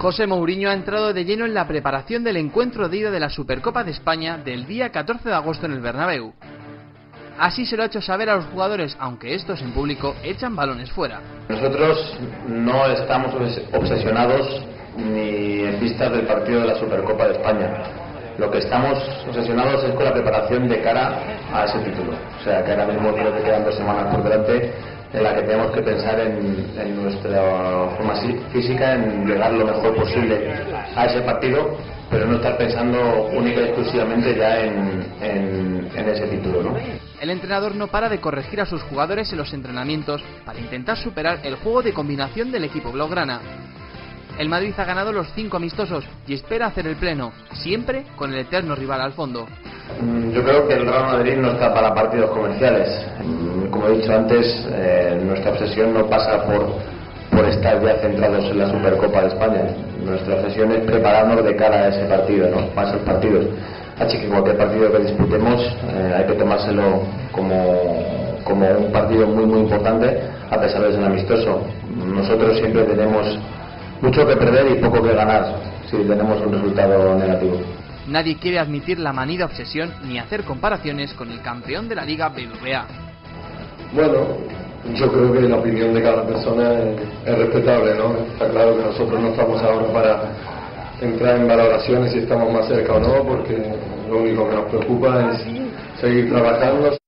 José Mourinho ha entrado de lleno en la preparación del encuentro de ida de la Supercopa de España del día 14 de agosto en el Bernabéu. Así se lo ha hecho saber a los jugadores, aunque estos en público echan balones fuera. Nosotros no estamos obsesionados ni en vistas del partido de la Supercopa de España. Lo que estamos obsesionados es con la preparación de cara a ese título. O sea, que ahora mismo creo que quedan 2 semanas por delante en la que tenemos que pensar en nuestra forma física, en llegar lo mejor posible a ese partido, pero no estar pensando única y exclusivamente ya en ese título, ¿no? El entrenador no para de corregir a sus jugadores en los entrenamientos para intentar superar el juego de combinación del equipo blaugrana. El Madrid ha ganado los 5 amistosos y espera hacer el pleno, siempre con el eterno rival al fondo. Yo creo que el Real Madrid no está para partidos comerciales. Como he dicho antes, nuestra obsesión no pasa por estar ya centrados en la Supercopa de España. Nuestra obsesión es prepararnos de cara a ese partido, ¿no? Para esos partidos. Así que cualquier partido que disputemos hay que tomárselo como un partido muy muy importante, a pesar de ser amistoso. Nosotros siempre tenemos mucho que perder y poco que ganar si tenemos un resultado negativo. Nadie quiere admitir la manida obsesión ni hacer comparaciones con el campeón de la Liga BBVA. Bueno, yo creo que la opinión de cada persona es respetable, ¿no? Está claro que nosotros no estamos ahora para entrar en valoraciones si estamos más cerca o no, porque lo único que nos preocupa es seguir trabajando.